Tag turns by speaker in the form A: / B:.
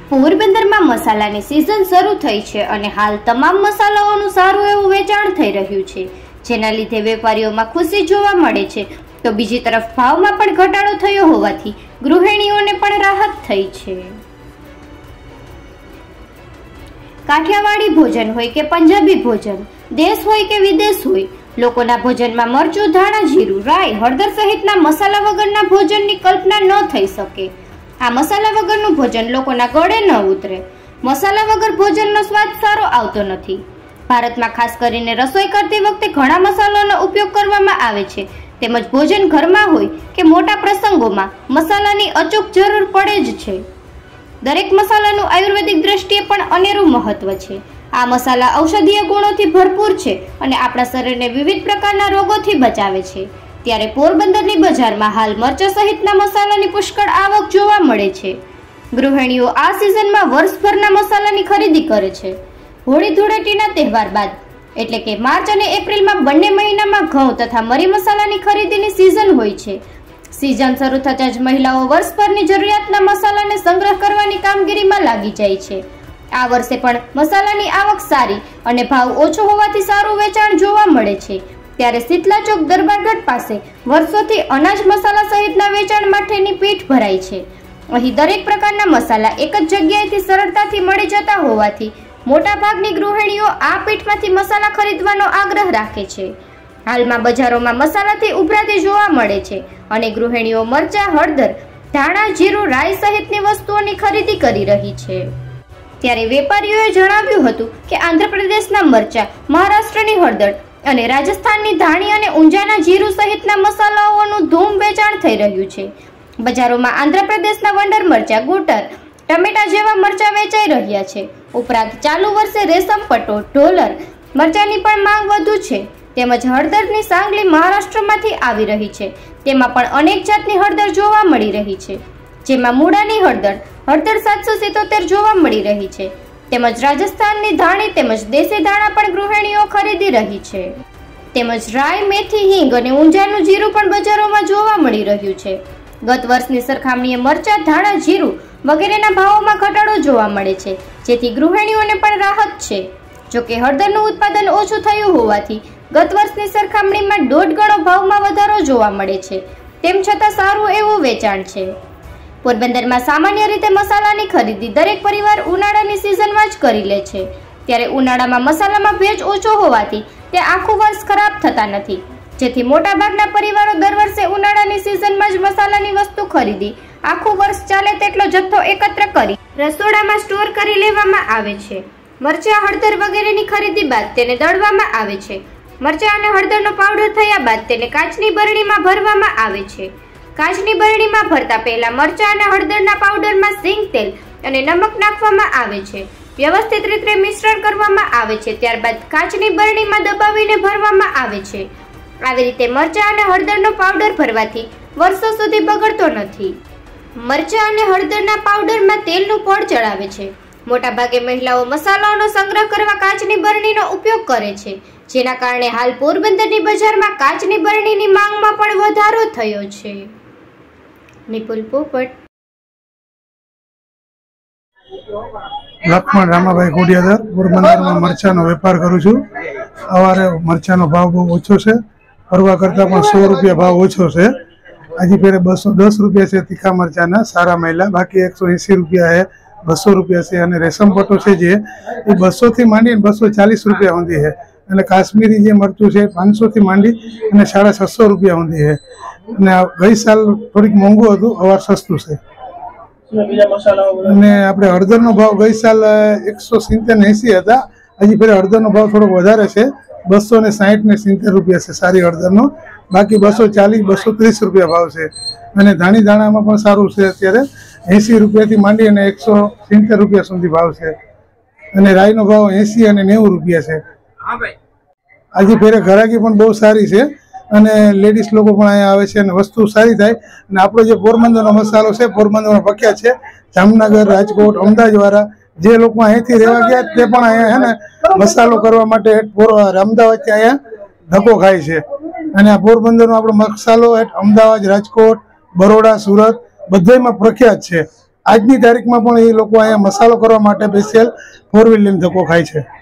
A: પોરબંદરમાં મસાલાની સિઝન શરૂ થઈ છે અને હાલ તમામ મસાલાઓનું સારું એવું વેચાણ થઈ રહ્યું છે, જેના લીધે વેપારીઓમાં ખુશી જોવા મળે છે. તો બીજી તરફ ભાવમાં પણ ઘટાડો થયો હોવાથી ગૃહિણીઓને પણ રાહત થઈ છે. કાઠિયાવાડી ભોજન હોય કે પંજાબી ભોજન, દેશ હોય કે વિદેશ હોય, લોકોના ભોજનમાં મરચું, ધાણા, જીરું, રાઈ, હળદર સહિતના મસાલા વગરના ભોજનની કલ્પના ન થઈ શકે. આ મસાલા વગરનું ભોજન લોકોના ગળે ન ઉતરે. મસાલા વગર ભોજનનો સ્વાદ સારો આવતો નથી. ભારતમાં ખાસ કરીને રસોઈ કરતી વખતે ઘણા મસાલાનો ઉપયોગ કરવામાં આવે છે, તેમજ ભોજન ઘરમાં હોય કે મોટા પ્રસંગોમાં મસાલાની અચૂક જરૂર પડે જ છે. દરેક મસાલાનું આયુર્વેદિક દ્રષ્ટિએ પણ અનેરું મહત્વ છે. આ મસાલા ઔષધીય ગુણોથી ભરપૂર છે અને આપણા શરીરને વિવિધ પ્રકારના રોગોથી બચાવે છે. ત્યારે પોરબંદરની બજારમાં હાલ મરચા સહિતના મસાલાની પુષ્કળ આવક જોવા મળે છે. ગૃહિણીઓ આ સિઝનમાં વર્ષભરના મસાલાની ખરીદી કરે છે. હોળી ધૂળેટીના તહેવાર બાદ એટલે કે માર્ચ અને એપ્રિલમાં બંને મહિનામાં ઘઉં તથા મરી મસાલાની ખરીદીની સિઝન હોય છે. સિઝન શરૂ થતાં જ મહિલાઓ વર્ષભરની જરૂરિયાતના મસાલાને સંગ્રહ કરવાની કામગીરીમાં લાગી જાય છે. આ વર્ષે પણ મસાલાની આવક સારી અને ભાવ ઓછો હોવાથી સારું વેચાણ જોવા મળે છે. ત્યારે શીતલા ચોક દરબારગઢ પાસે વર્ષોથી અનાજ મસાલા સહિતના વેચાણ માટેની પીઠ ભરાઈ છે. અહીં દરેક પ્રકારના મસાલા એક જ જગ્યાએથી સરળતાથી મળી જતા હોવાથી મોટાભાગની ગૃહિણીઓ આ પીઠમાંથી મસાલા ખરીદવાનો આગ્રહ રાખે છે. હાલમાં બજારોમાં મસાલાથી ઉભરાતી જોવા મળે છે અને ગૃહિણીઓ મરચા, હળદર, ધાણા, જીરું, રાઈ સહિતની વસ્તુઓની ખરીદી કરી રહી છે. ત્યારે વેપારીઓએ જણાવ્યું હતું કે આંધ્રપ્રદેશના મરચા, મહારાષ્ટ્રની હળદર અને રાજસ્થાનની ધાણી અને ઊંઝાના જીરું સહિતના મસાલાઓનું ધૂમ વેચાણ થઈ રહ્યું છે. બજારોમાં આંધ્રપ્રદેશના વંડર મરચા, ગુટર, ટમેટા જેવા મરચા વેચાઈ રહ્યા છે. ઉપરાંત ચાલુ વર્ષે રેશમ પટ્ટો, ઢોલર મરચાની પણ માંગ વધુ છે. તેમજ હળદરની સાંગલી મહારાષ્ટ્રમાંથી આવી રહી છે. તેમાં પણ અનેક જાતની હળદર જોવા મળી રહી છે, જેમાં મૂળાની હળદર 777 જોવા મળી રહી છે. તેમજ રાજસ્થાનની ધાણી તેમજ દેશી ધાણા પણ ગૃહિણીઓ ખરીદી રહી છે. તેમજ રાઈ, મેથી, હિંગ અને ઊંઝાનું જીરું પણ બજારોમાં જોવા મળી રહ્યું છે. ગત વર્ષની સરખામણીએ મરચા, ધાણા, જીરું વગેરેના ભાવોમાં ઘટાડો જોવા મળે છે, જેથી ગૃહિણીઓને પણ રાહત છે. જોકે હળદરનું ઉત્પાદન ઓછું થયું હોવાથી ગત વર્ષની સરખામણીમાં 1.5 ગણો ભાવમાં વધારો જોવા મળે છે. તેમ છતાં સારું એવું વેચાણ છે. પોરબંદરમાં સામાન્ય રીતે મસાલાની ખરીદી દરેક પરિવાર ઉનાળાની સિઝનમાં જ કરી લે છે. ત્યારે ઉનાળામાં મસાલામાં ભેજ ઓછો હોવાથી તે આખું વર્ષ ખરાબ થતા નથી, જેથી મોટાભાગના પરિવારો દર વર્ષે ઉનાળાની સિઝનમાં જ મસાલાની વસ્તુ ખરીદી આખું વર્ષ ચાલે તેટલો જથ્થો એકત્ર કરી રસોડામાં સ્ટોર કરી લેવામાં આવે છે. મરચા, હળદર વગેરેની ખરીદી બાદ તેને દળવામાં આવે છે. મરચા અને હળદરનો પાવડર થયા બાદ તેને કાચની બરણીમાં ભરવામાં આવે છે. કાચની બરણીમાં ભરતા પહેલા મરચા અને હળદરના પાવડરમાં સિંગ તેલ અને નમક નાખવામાં આવે છે. વ્યવસ્થિત રીતે મિશ્રણ કરવામાં આવે છે. ત્યારબાદ કાચની બરણીમાં દબાવીને ભરવામાં આવે છે. આવી રીતે મરચા અને હળદરનો પાવડર ભરવાથી વર્ષો સુધી બગડતો નથી. મરચા અને હળદરના પાવડરમાં તેલનું પડ ચડાવે છે. મોટાભાગે મહિલાઓ મસાલાઓનો સંગ્રહ કરવા કાચની બરણીનો ઉપયોગ કરે છે, જેના કારણે હાલ પોરબંદરની બજારમાં કાચની બરણીની માંગમાં પણ વધારો થયો છે. નિપુલ પોપટ.
B: લક્ષ્મણ રામાભાઈ કોડિયાદર, પોરબંદરમાં મરચાનો વેપાર કરું છું. સવારે મરચાનો ભાવ બહુ ઓછો છે, ફરવા કરતાં પણ 100 રૂપિયા ભાવ ઓછો છે. આજે ફેરે 210 રૂપિયા છે તીખા મરચાના સારા મહિલા, બાકી 180 રૂપિયા છે, 200 રૂપિયા છે. અને રેશમ પટ્ટો છે જે એ 200 થી માંડીને 240 રૂપિયા સુધી છે. અને કાશ્મીરી જે મરચું છે 500 થી માંડી અને 650 રૂપિયા સુધી છે. અને ગઈ સાલ થોડીક મોંઘું હતું, અવાર સસ્તું છે. અને આપણે હળદરનો ભાવ ગઈ સાલ 170-80 હતા. હજી ફેર હળદરનો ભાવ થોડોક વધારે છે, 260 ને 70 રૂપિયા છે સારી હળદરનો. બાકી 240-230 રૂપિયા ભાવ છે. અને ધાણી દાણામાં પણ સારું છે, અત્યારે 80 રૂપિયાથી માંડી અને 170 રૂપિયા સુધી ભાવ છે. અને રાઈનો ભાવ 80 અને 90 રૂપિયા છે. આજે ફેરે ઘરાકી પણ બહુ સારી છે અને લેડીઝ લોકો પણ અહીંયા આવે છે અને વસ્તુ સારી થાય. અને આપણો જે પોરબંદરનો મસાલો છે, પોરબંદરનો પ્રખ્યાત છે. જામનગર, રાજકોટ, અમદાવાદવાળા જે લોકો અહીંથી રહેવા ગયા તે પણ અહીંયા છે ને મસાલો કરવા માટે અમદાવાદથી અહીંયા ધક્કો ખાય છે. અને આ પોરબંદરનો આપણો મસાલો અમદાવાદ, રાજકોટ, બરોડા, સુરત બધામાં પ્રખ્યાત છે. આજની તારીખમાં પણ એ લોકો અહીંયા મસાલો કરવા માટે સ્પેશિયલ 4 વ્હીલ લઈને ધક્કો ખાય છે.